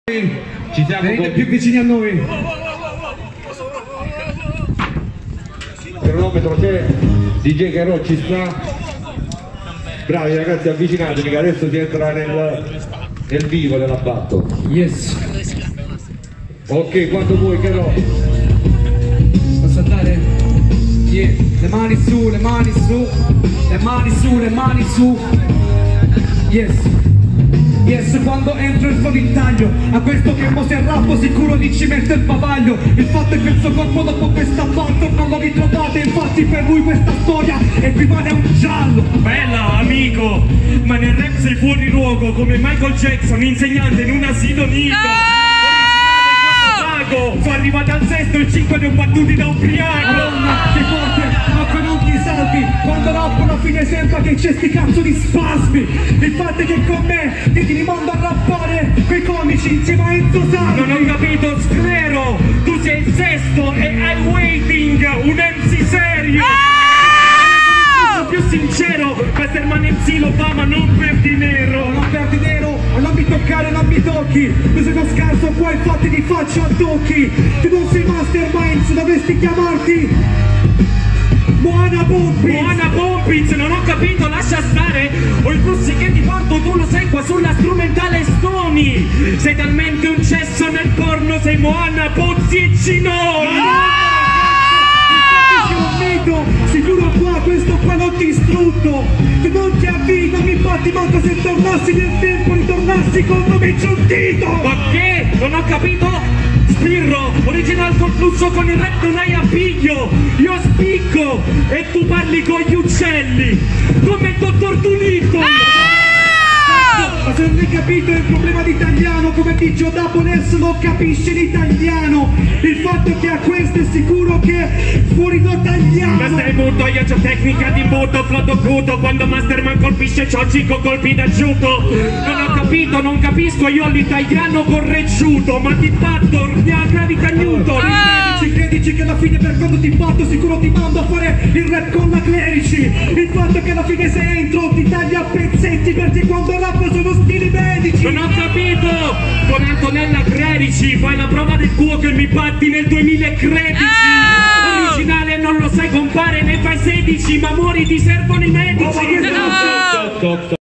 Ci siamo venite più vicini a noi. Cronometro c'è, DJ Carò ci sta. Bravi ragazzi, avvicinatevi che adesso si entra nel vivo della battle. Yes. Ok, quando vuoi Carò. Posso andare? Yeah. Le mani su, le mani su, le mani su, le mani su. Yes. Yes, quando entro il solitario a questo che mo si arrabbo sicuro lì ci mette il bavaglio. Il fatto è che il suo corpo dopo questa battle non lo ritrovate, infatti per lui questa storia equivale a un giallo. Bella amico, ma nel rap sei fuori luogo come Michael Jackson, insegnante in un asilo nido. Sono arrivato al sesto e 5 ne ho battuti da ubriaco. Madonna, che forte, ma che non ti salvi. Quando rappo alla fine sembra che c'è sti cazzo di spasmi. Il fatto è che con me ti rimando a rappare quei comici insieme a Enzo Salvi. Non ho capito, sclero, tu sei il sesto e I'm waiting, un MC serio. Più sincero, Master MC lo fa ma non per dinero. Non per dinero, non mi toccare, non mi tocchi. Tu sei uno scarso, poi infatti ti faccio a tocchi. Tu non sei Masterminds, dovresti chiamarti Moana Pompins. Moana Pompins, non ho capito, lascia stare. Ho i flussi che ti porto, tu lo sai qua sulla strumentale Stoni. Sei talmente un cesso nel porno, sei Moana, Pozzi e Cinoni. Sicuro qua, questo qua non ti strutto. Se non ti avvito, mi batti manco se tornassi nel tempo, ritornassi con nome giuntito. Ma che? Non ho capito? Spirro, original col flusso, con il rap non hai appiglio. Io spicco e tu parli con gli uccelli, come il dottor Tulitto. Ma se non hai capito è un problema di italiano, come dice Dapones lo capisce l'italiano. Il fatto è che a questo è sicuro che fuori lo tagliamo. Ma stai muto, io c'ho tecnica di muto, flotto acuto. Quando Masterman colpisce c'ho 5 colpi d'aggiuto. Non ho capito, non capisco, io l'italiano correggiuto, ma ti batto, mi ha gravita Newton. Credici che alla fine per quando ti batto sicuro ti mando a fare il rap con la Clerici. Il fatto è che alla fine se entro ti taglio a pezzetti, perché quando rappo sono stili medici. Non ho capito, con Antonella Clerici fai la prova del tuo che mi batti nel 2013. Originale non lo sai compare, ne fai 16, ma muori ti servono i medici.